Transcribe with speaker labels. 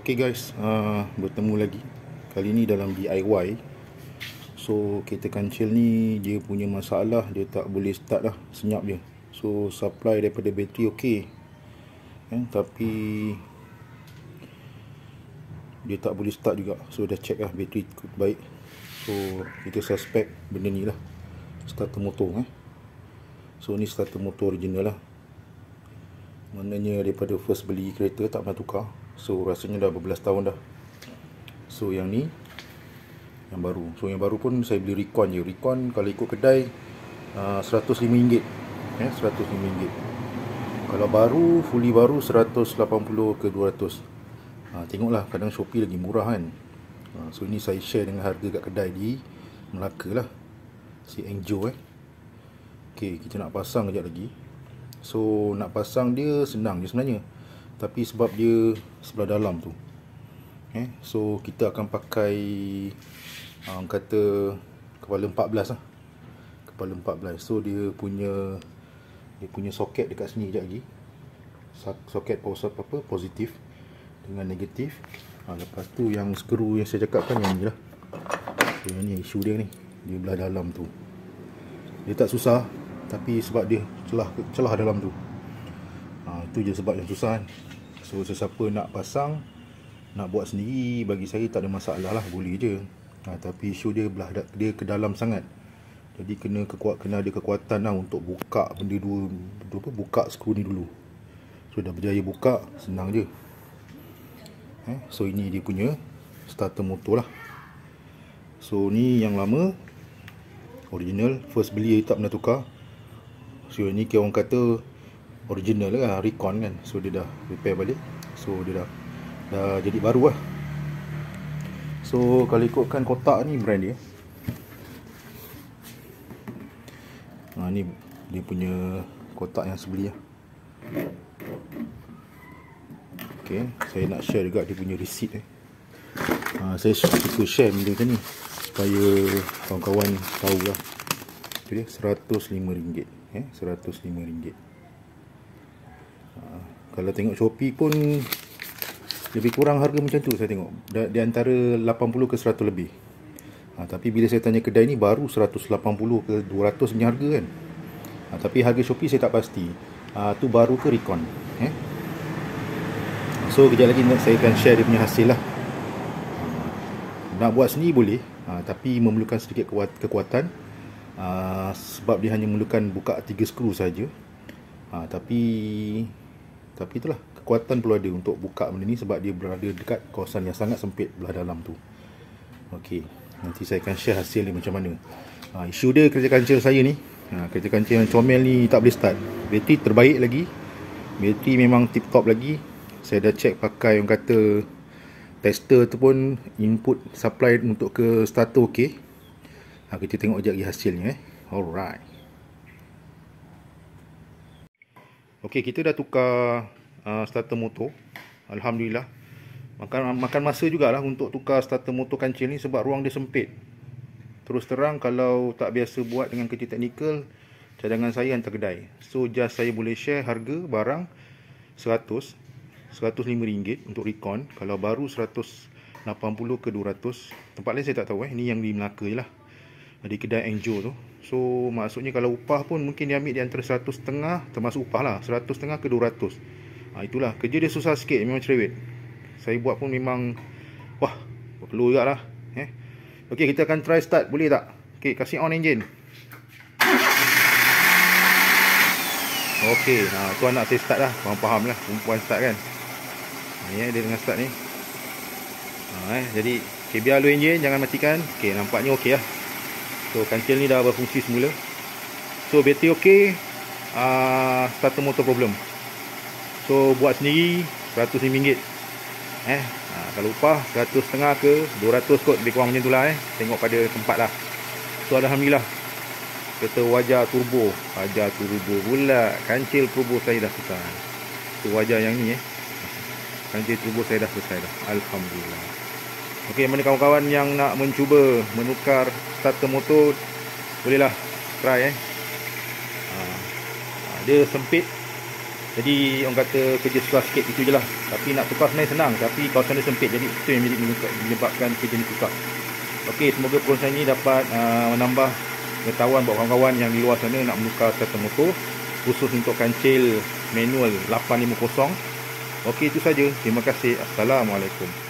Speaker 1: Okay guys, bertemu lagi. Kali ni dalam DIY. So kereta kancil ni dia punya masalah, dia tak boleh start lah, senyap je. So supply daripada bateri okey, tapi dia tak boleh start juga. So dah check lah bateri baik. So kita suspect benda ni lah, starter motor. So ni starter motor original lah. Maknanya daripada first beli kereta tak pernah tukar. So rasanya dah berbelas tahun dah. So yang ni yang baru. So yang baru pun saya beli Recon je. Recon kalau ikut kedai RM105. RM105. Kalau baru, fully baru 180 ke 200. Tengoklah, kadang Shopee lagi murah kan. So ini saya share dengan harga kat kedai di Melaka lah, si Angjo. Okay, kita nak pasang kejap lagi. So nak pasang dia senang je sebenarnya, tapi sebab dia sebelah dalam tu, so kita akan pakai kata kepala 14 lah. Kepala 14. So dia punya soket dekat sini kejap lagi. Soket positif dengan negatif. Lepas tu yang skru yang saya cakapkan yang ni lah. So yang ni isu dia ni, dia belah dalam tu. Dia tak susah, tapi sebab dia celah dalam tu. Itu je sebab yang susah kan. So sesiapa nak pasang, nak buat sendiri, bagi saya tak ada masalah lah, boleh je. Tapi isu dia dia ke dalam sangat. Jadi kena ada kekuatan lah untuk buka benda buka skru ni dulu. So dah berjaya buka, senang je. So ini dia punya starter motor lah. So ni yang lama, original, first beli tak pernah tukar. So ni orang kata original lah, Recon kan. So dia dah repair balik. So dia dah jadi baru lah. So kalau ikutkan kotak ni brand dia, ni dia punya kotak yang sebeli lah. Okay, saya nak share juga dia punya receipt. Saya suka share benda macam ni supaya kawan-kawan tahu lah. Itu dia RM105. RM105. Kalau tengok Shopee pun lebih kurang harga macam tu saya tengok. Di antara 80 ke 100 lebih. Tapi bila saya tanya kedai ni, baru 180 ke 200 punya harga kan. Tapi harga Shopee saya tak pasti. Tu baru ke Recon. So kejap lagi saya akan share dia punya hasil lah. Nak buat sendiri boleh, tapi memerlukan sedikit kekuatan. Sebab dia hanya memerlukan buka 3 skru saja. Tapi itulah, kekuatan perlu ada untuk buka benda ni, sebab dia berada dekat kawasan yang sangat sempit belah dalam tu. Okey, nanti saya akan share hasil ni macam mana. Isu dia kereta kancil saya ni, kereta kancil yang comel ni tak boleh start. Bateri terbaik lagi, bateri memang tip top lagi. Saya dah check pakai orang kata tester tu pun, input supply untuk ke starter okey. Kita tengok sekejap lagi hasilnya. Alright. Okey, kita dah tukar starter motor. Alhamdulillah. Makan masa jugalah untuk tukar starter motor kancil ni, sebab ruang dia sempit. Terus terang, kalau tak biasa buat dengan kerja teknikal, cadangan saya hantar kedai. So just saya boleh share harga barang RM105 untuk Recon. Kalau baru 180 ke 200. Tempat lain saya tak tahu. Ini yang di Melaka je lah, di kedai Angjo tu. So maksudnya kalau upah pun mungkin dia ambil di antara 150, termasuk upah lah, 150 ke 200. Itulah, kerja dia susah sikit, memang cerewet. Saya buat pun memang perlu juga lah. Okey, kita akan try start, boleh tak? Okey, kasih on engine. Okey, tu anak saya start lah. Faham lah, perempuan start kan. Dia dengan start ni. Jadi biar low engine, jangan matikan. Okey, nampaknya okey lah. So kancil ni dah berfungsi semula. So bateri okey, starter motor problem. So buat sendiri RM105. Kalau upah 150 ke 200 kot, lebih kurang macam tu lah. Tengok pada tempat lah. So alhamdulillah, kata wajah turbo pula. Kancil turbo saya dah selesai. So wajah yang ni kancil turbo saya dah selesai dah, alhamdulillah. Okey, mana kawan-kawan yang nak mencuba menukar starter motor, bolehlah try. Dia sempit, Jadi orang kata kerja susah sikit itu je lah. Tapi nak tukar sebenarnya senang, tapi kawasan dia sempit, jadi itu yang menyebabkan kerja ni susah. Okey, semoga perusahaan ini dapat menambah pengetahuan buat kawan-kawan yang di luar sana nak menukar starter motor, khusus untuk kancil manual 850. Okey, itu saja. Terima kasih. Assalamualaikum.